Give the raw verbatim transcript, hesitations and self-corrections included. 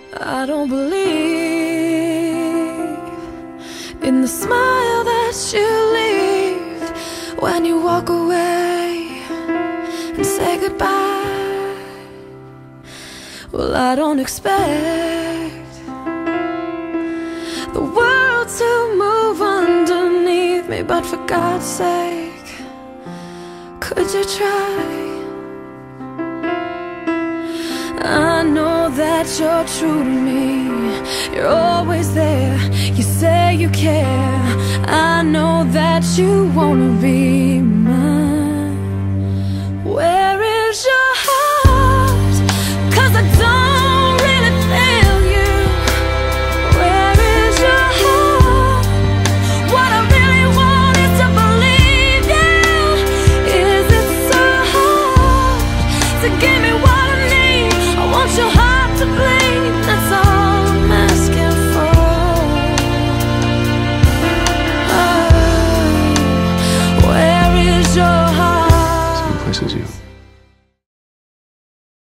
I don't believe in the smile that you leave when you walk away and say goodbye. Well, I don't expect the world to move underneath me, but for God's sake, could you try? I know that you're true to me, you're always there, you say you care. I know that you wanna be mine. Where is your heart? 'Cause I don't really feel you. Where is your heart? What I really want is to believe you. Is it so hard to give me what I want your heart to bleed? That's all I'm asking for. Oh, where is your heart? Same place as you.